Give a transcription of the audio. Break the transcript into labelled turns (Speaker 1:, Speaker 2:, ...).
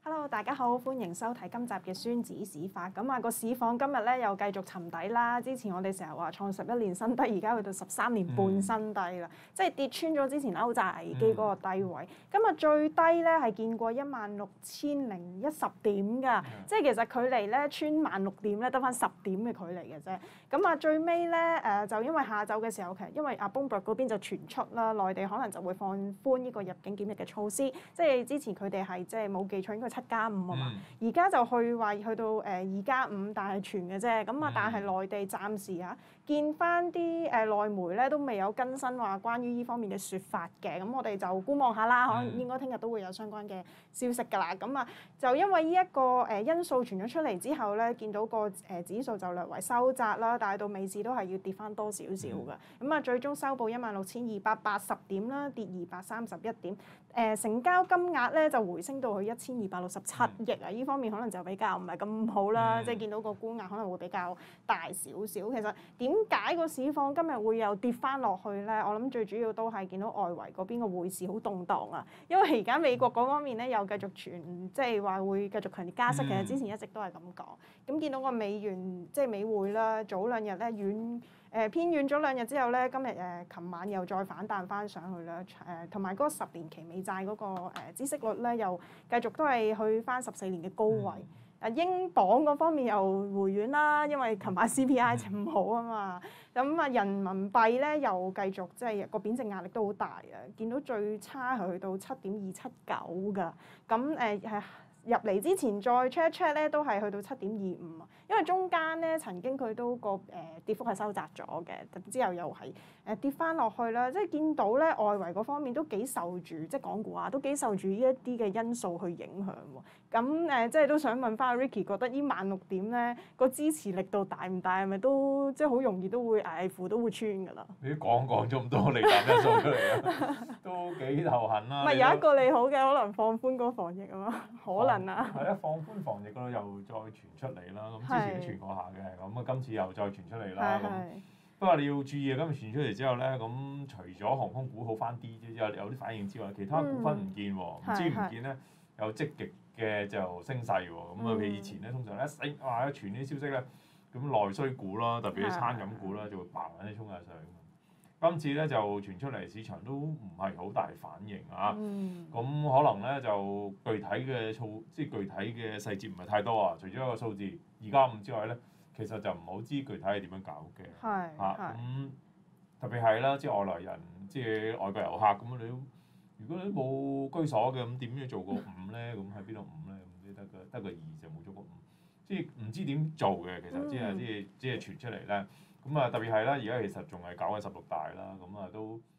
Speaker 1: Hello，大家好，歡迎收睇今集嘅孫子史法。咁啊，個市況今日咧又繼續沉底啦。之前我哋成日話創11年新低，而家去到13年半新低啦，即係跌穿咗之前歐債危機嗰個低位。今日最低咧係見過16,010點㗎，即係其實距離咧穿16,000點咧得返10點嘅距離嘅啫。咁啊，最尾咧就因為下晝嘅時候，其實因為阿 Bloomberg 嗰邊就傳出啦，內地可能就會放寬呢個入境檢疫嘅措施，即係之前佢哋係即係冇記錯應該7+5啊嘛，而家就話去到2+5，但係傳嘅啫。咁啊，但係內地暫時見翻啲內媒咧都未有更新話關於呢方面嘅説法嘅。咁我哋就觀望下啦，可能應該聽日都會有相關嘅消息㗎啦。咁啊，就因為呢一個因素傳咗出嚟之後咧，見到個指數就略為收窄啦，但係到尾市都係要跌翻多少少㗎。咁啊，最終收報16,280點啦，跌231點。成交金額咧就回升到去1,267億啊！呢方面可能就比較唔係咁好啦，即係見到個沽壓可能會比較大少少。其實點解個市況今日會又跌翻落去咧？我諗最主要都係見到外圍嗰邊個匯市好動盪啊，因為而家美國嗰方面咧又繼續傳，即係話會繼續強烈加息。其實之前一直都係咁講。咁見到個美元即係美匯啦，早兩日咧偏軟咗2日之後咧，今日琴晚又再反彈翻上去啦。同埋嗰個10年期美債嗰個孳息率咧，又繼續都係去翻14年嘅高位。英鎊嗰方面又回軟啦，因為琴晚 CPI 唔好啊嘛。咁啊，人民幣咧又繼續即係個貶值壓力都好大啊。見到最差係去到7.279㗎。咁入嚟之前再 check 一 check 咧，都係去到7.25啊。因為中間咧曾經佢都個跌幅係收窄咗嘅，之後又係跌翻落去啦。即係見到咧外圍嗰方面都幾受住，即係港股都幾受住呢一啲嘅因素去影響喎。咁即係都想問翻 Ricky，覺得呢16,000點咧個支持力度大唔大？係咪都即係好容易都會捱負都會穿㗎啦？
Speaker 2: 你講咗咁多利淡因素出嚟啊，都幾頭痕啦。
Speaker 1: 唔係有一個利好嘅，可能放寬嗰個防疫啊嘛，可能啊。
Speaker 2: 係啊，放寬防疫嗰度又再傳出嚟啦。咁之前都傳過下嘅，咁啊今次又再傳出嚟啦。不過你要注意啊，今日傳出嚟之後咧，咁除咗航空股好翻啲啫，有啲反應之外，其他股份唔見喎，唔知唔見咧有積極嘅就升勢喎。咁啊，譬如以前咧，通常一升哇一傳啲消息咧，咁內需股啦，特別啲餐飲股啦，就會嘭一聲衝下上。今次咧就傳出嚟，市場都唔係好大反應啊。咁可能咧就具體嘅具體嘅細節唔係太多啊。除咗一個數字2+5之外咧，其實就唔好知具體係點樣搞嘅。咁特別係啦，即係外來人，即係外國遊客咁如果你冇居所嘅，咁點樣做個5咧？咁喺邊度5咧？咁你得個2就冇咗個5，即係唔知點做嘅。其實只係傳出嚟咧。咁啊，特別係啦，而家其實仲係搞緊16大啦，咁啊都